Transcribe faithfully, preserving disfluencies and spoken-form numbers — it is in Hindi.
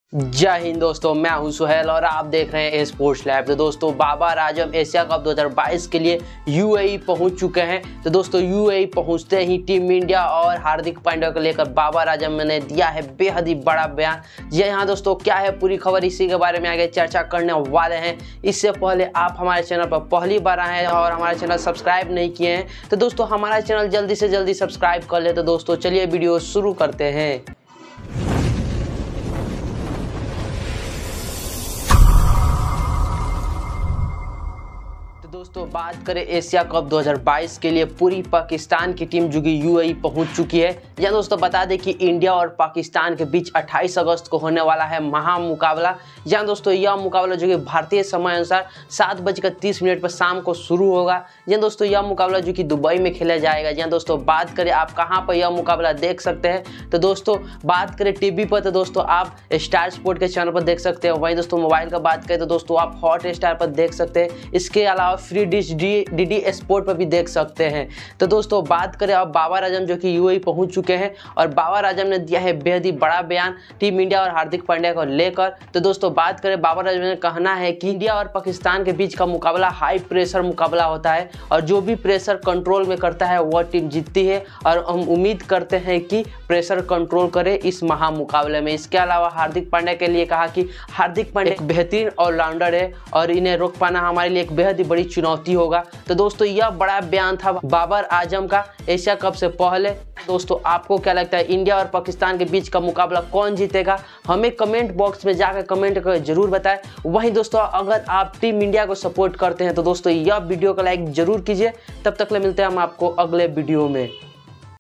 जय हिंद दोस्तों, मैं हूं सुहेल और आप देख रहे हैं स्पोर्ट्स लैब। तो दोस्तों बाबर आजम एशिया कप दो हज़ार बाईस के लिए यूएई पहुंच चुके हैं। तो दोस्तों यूएई पहुंचते ही टीम इंडिया और हार्दिक पांड्या को लेकर बाबर आजम ने दिया है बेहद ही बड़ा बयान। जी हाँ दोस्तों, क्या है पूरी खबर, इसी के बारे में आगे चर्चा करने वाले हैं। इससे पहले आप हमारे चैनल पर पहली बार आए हैं और हमारे चैनल सब्सक्राइब नहीं किए हैं तो दोस्तों हमारा चैनल जल्दी से जल्दी सब्सक्राइब कर ले। तो दोस्तों चलिए वीडियो शुरू करते हैं। दोस्तों बात करें एशिया कप दो हज़ार बाईस के लिए पूरी पाकिस्तान की टीम जो कि यूएई पहुंच चुकी है। या दोस्तों बता दें कि इंडिया और पाकिस्तान के बीच अट्ठाईस अगस्त को होने वाला है महा मुकाबला। या दोस्तों यह मुकाबला जो कि भारतीय समय अनुसार सात बजकर तीस मिनट पर शाम को शुरू होगा। या दोस्तों यह मुकाबला जो कि दुबई में खेला जाएगा। या दोस्तों बात करें आप कहाँ पर यह मुकाबला देख सकते हैं, तो दोस्तों बात करें टीवी पर तो दोस्तों आप स्टार स्पोर्ट के चैनल पर देख सकते हैं। वहीं दोस्तों मोबाइल का बात करें तो दोस्तों आप हॉट स्टार पर देख सकते हैं। इसके अलावा free dish D D sport पर भी देख सकते हैं। तो दोस्तों बात करें अब बाबर आजम जो कि यूएई पहुंच चुके हैं और बाबर आजम ने दिया है बेहद ही बड़ा बयान टीम इंडिया और हार्दिक पांड्या को लेकर। तो दोस्तों बात करें बाबर आजम ने कहना है कि इंडिया और पाकिस्तान के बीच का मुकाबला हाई प्रेशर मुकाबला होता है और जो भी प्रेशर कंट्रोल में करता है वह टीम जीतती है और हम उम्मीद करते हैं कि प्रेशर कंट्रोल करे इस महा मुकाबले में। इसके अलावा हार्दिक पांड्या के लिए कहा कि हार्दिक पांड्या एक बेहतरीन ऑलराउंडर है और इन्हें रोक पाना हमारे लिए एक बेहद ही बड़ी चुनौती होगा। तो दोस्तों यह बड़ा बयान था बाबर आजम का एशिया कप से पहले। दोस्तों आपको क्या लगता है, इंडिया और पाकिस्तान के बीच का मुकाबला कौन जीतेगा? हमें कमेंट बॉक्स में जाकर कमेंट कर जरूर बताएं। वहीं दोस्तों अगर आप टीम इंडिया को सपोर्ट करते हैं तो दोस्तों यह वीडियो को लाइक जरूर कीजिए। तब तक ले मिलते हैं हम आपको अगले वीडियो में।